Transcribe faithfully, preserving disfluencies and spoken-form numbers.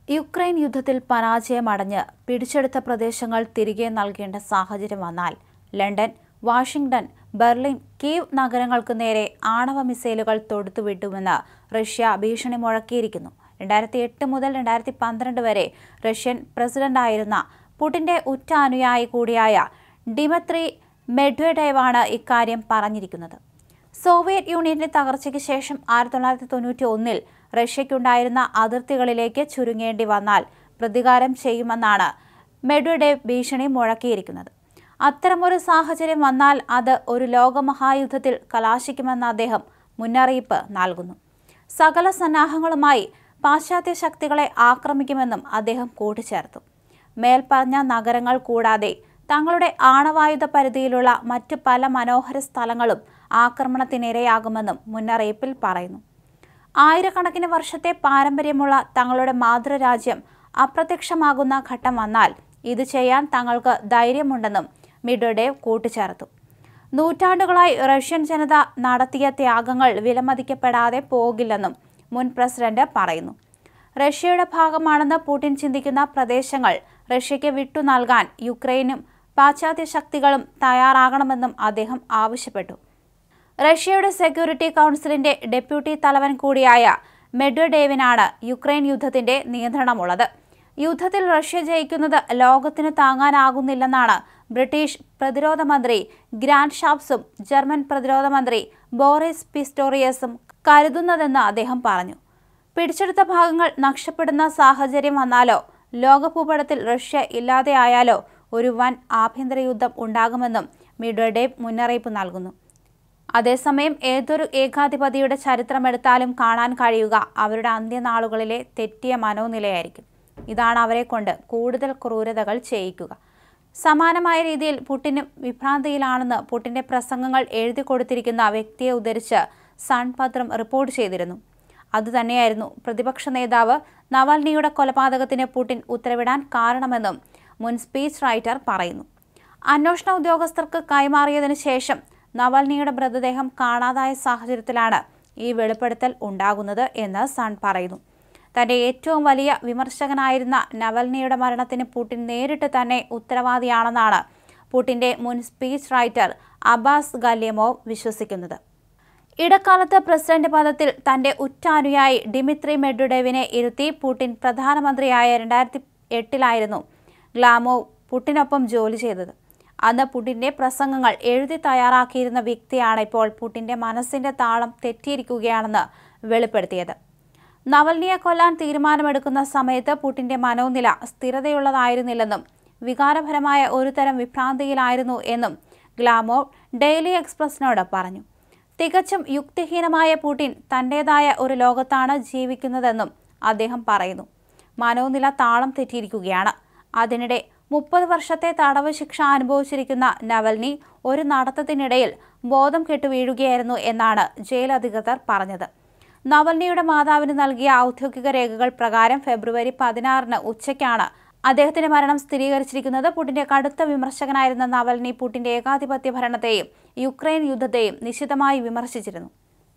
Ukraine യുദ്ധത്തിൽ പരാജയമടഞ്ഞ് പിടിച്ചെടുത്ത പ്രദേശങ്ങൾ തിരികെ നൽകേണ്ട സാഹചര്യം വന്നാൽ ലണ്ടൻ, വാഷിംഗ്ടൺ, ബെർലിൻ, കീവ് നഗരങ്ങൾക്ക് നേരെ ആണവ മിസൈലുകൾ തൊടുത്തുവിട്ടുമെന്ന് റഷ്യ ഭീഷണി മുഴക്കിയിരിക്കുന്നു. രണ്ടായിരത്തി എട്ട് മുതൽ രണ്ടായിരത്തി പന്ത്രണ്ട് വരെ റഷ്യൻ പ്രസിഡന്റായിരുന്ന പുടിന്റെ ഉറ്റ അനുയായി കൂടിയായ ഡിമിത്രി മെഡ്വെഡേവാണ് ഇക്കാര്യം പറഞ്ഞിരിക്കുന്നത്. സോവിയറ്റ് യൂണിയന്റെ തകർച്ചയ്ക്ക് ശേഷം ആയിരത്തി തൊള്ളായിരത്തി തൊണ്ണൂറ്റി ഒന്നിൽ റഷ്യയ്ക്കുണ്ടായിരുന്ന അതിർത്തികളിലേക്ക് ചുരുങ്ങേണ്ടി വന്നാൽ പ്രതികാരം ചെയ്യുമെന്നാണ് മെഡ്വെഡേവ് ഭീഷണി മുഴക്കിയിരിക്കുന്നത്. അത്തരമൊരു സാഹചര്യം വന്നാൽ അത് ഒരു ലോകമഹായുദ്ധത്തിൽ കലാശിക്കുമെന്ന് അദ്ദേഹം മുന്നറിയിപ്പ് നൽകുന്നു. സകല സന്നാഹങ്ങളുമായി പാശ്ചാത്യ ശക്തികളെ ആക്രമിക്കുമെന്നും അദ്ദേഹം കൂട്ടിച്ചേർത്തു. മേൽപ്പറഞ്ഞ നഗരങ്ങൾ കൂടാതെ തങ്ങളുടെ ആണവായുധ പരിധിയിലുള്ള മറ്റ് പല മനോഹര സ്ഥലങ്ങളും ആക്രമണത്തിനിരയാകുമെന്നും മുന്നറിയിപ്പിൽ പറയുന്നു. ആയിരക്കണക്കിന് വർഷത്തെ പാരമ്പര്യമുള്ള തങ്ങളുടെ മാതൃരാജ്യം അപ്രത്യക്ഷമാകുന്ന ഘട്ടം വന്നാൽ ഇത് ചെയ്യാൻ തങ്ങൾക്ക് ധൈര്യമുണ്ടെന്നും മെഡ്വെഡേവ് കൂട്ടിച്ചേർത്തു. നൂറ്റാണ്ടുകളായി റഷ്യൻ ജനത നടത്തിയ ത്യാഗങ്ങൾ വിലമതിക്കപ്പെടാതെ പോകില്ലെന്നും മുൻ പ്രസിഡന്റ് പറയുന്നു. റഷ്യയുടെ ഭാഗമാണെന്ന് പുടിൻ ചിന്തിക്കുന്ന പ്രദേശങ്ങൾ റഷ്യയ്ക്ക് വിട്ടു നൽകാൻ യുക്രൈനും പാശ്ചാത്യ ശക്തികളും തയ്യാറാകണമെന്നും അദ്ദേഹം ആവശ്യപ്പെട്ടു. റഷ്യയുടെ സെക്യൂരിറ്റി കൗൺസിലിന്റെ ഡെപ്യൂട്ടി തലവൻ കൂടിയായ മെഡ്വെഡേവിനാണ് യുക്രൈൻ യുദ്ധത്തിന്റെ നിയന്ത്രണമുള്ളത്. യുദ്ധത്തിൽ റഷ്യ ജയിക്കുന്നത് ലോകത്തിന് താങ്ങാനാകുന്നില്ലെന്നാണ് ബ്രിട്ടീഷ് പ്രതിരോധ മന്ത്രി ഗ്രാൻഡ് ഷാപ്സും ജർമ്മൻ പ്രതിരോധ മന്ത്രി ബോറിസ് പിസ്റ്റോറിയസും കരുതുന്നതെന്ന് അദ്ദേഹം പറഞ്ഞു. പിടിച്ചെടുത്ത ഭാഗങ്ങൾ നഷ്ടപ്പെടുന്ന സാഹചര്യം വന്നാലോ ലോകഭൂപടത്തിൽ റഷ്യ ഇല്ലാതെയായാലോ ഒരു വൻ ആഭ്യന്തര യുദ്ധം ഉണ്ടാകുമെന്നും മെഡ്വെഡേവ് മുന്നറിയിപ്പ് നൽകുന്നു. അതേസമയം ഏതൊരു ഏകാധിപതിയുടെ ചരിത്രമെടുത്താലും കാണാൻ കഴിയുക അവരുടെ അന്ത്യനാളുകളിലെ തെറ്റിയ മനോനിലയായിരിക്കും. ഇതാണ് അവരെ കൊണ്ട് കൂടുതൽ ക്രൂരതകൾ ചെയ്യിക്കുക. സമാനമായ രീതിയിൽ പുടിനും വിഭ്രാന്തിയിലാണെന്ന് പുടിന്റെ പ്രസംഗങ്ങൾ എഴുതി കൊടുത്തിരിക്കുന്ന വ്യക്തിയെ ഉദ്ധരിച്ച് സൺ പത്രം റിപ്പോർട്ട് ചെയ്തിരുന്നു. അതുതന്നെയായിരുന്നു പ്രതിപക്ഷ നേതാവ് നവൽനിയുടെ കൊലപാതകത്തിന് പുടിൻ ഉത്തരവിടാൻ കാരണമെന്നും മുൻ സ്പീച്ച് റൈറ്റർ പറയുന്നു. അന്വേഷണ ഉദ്യോഗസ്ഥർക്ക് കൈമാറിയതിനു ശേഷം നവൽനിയുടെ മൃതദേഹം കാണാതായ സാഹചര്യത്തിലാണ് ഈ വെളിപ്പെടുത്തൽ ഉണ്ടാകുന്നത് എന്ന് സൺ പറയുന്നു. തന്റെ ഏറ്റവും വലിയ വിമർശകനായിരുന്ന നവൽനിയുടെ മരണത്തിന് പുടിൻ നേരിട്ട് തന്നെ ഉത്തരവാദിയാണെന്നാണ് പുടിന്റെ മുൻ സ്പീച്ച് റൈറ്റർ അബ്ബാസ് ഗല്യമോവ് വിശ്വസിക്കുന്നത്. ഇടക്കാലത്ത് പ്രസിഡന്റ് പദത്തിൽ തന്റെ ഉറ്റ അനുയായി ഡിമിത്രി മെഡ്വെഡേവിനെ ഇരുത്തി പുടിൻ പ്രധാനമന്ത്രിയായ രണ്ടായിരത്തി എട്ടിലായിരുന്നു ഗ്ലാമോവ് പുടിനൊപ്പം ജോലി ചെയ്തത്. അന്ന് പുടിന്റെ പ്രസംഗങ്ങൾ എഴുതി തയ്യാറാക്കിയിരുന്ന വ്യക്തിയാണ് ഇപ്പോൾ പുടിന്റെ മനസ്സിന്റെ താളം തെറ്റിയിരിക്കുകയാണെന്ന് വെളിപ്പെടുത്തിയത്. നവൽനിയെ കൊല്ലാൻ തീരുമാനമെടുക്കുന്ന സമയത്ത് പുടിന്റെ മനോനില സ്ഥിരതയുള്ളതായിരുന്നില്ലെന്നും വികാരപരമായ ഒരു തരം വിഭ്രാന്തിയിലായിരുന്നു എന്നും ഗ്ലാമോവ് ഡെയിലി എക്സ്പ്രസിനോട് പറഞ്ഞു. തികച്ചും യുക്തിഹീനമായ പുടിൻ തന്റേതായ ഒരു ലോകത്താണ് ജീവിക്കുന്നതെന്നും അദ്ദേഹം പറയുന്നു. മനോനില താളം തെറ്റിയിരിക്കുകയാണ്. അതിനിടെ മുപ്പത് വർഷത്തെ തടവ് ശിക്ഷ അനുഭവിച്ചിരിക്കുന്ന നവൽനി ഒരു നടത്തത്തിനിടയിൽ ബോധം കെട്ടു വീഴുകയായിരുന്നു എന്നാണ് ജയിൽ അധികൃതർ പറഞ്ഞത്. നവൽനിയുടെ മാതാവിന് നൽകിയ ഔദ്യോഗിക രേഖകൾ പ്രകാരം ഫെബ്രുവരി പതിനാറിന് ഉച്ചയ്ക്കാണ് അദ്ദേഹത്തിന്റെ മരണം സ്ഥിരീകരിച്ചിരിക്കുന്നത്. പുടിന്റെ കടുത്ത വിമർശകനായിരുന്ന നവൽനി പുടിന്റെ ഏകാധിപത്യ ഭരണത്തെയും യുക്രൈൻ യുദ്ധത്തെയും നിശിതമായി വിമർശിച്ചിരുന്നു.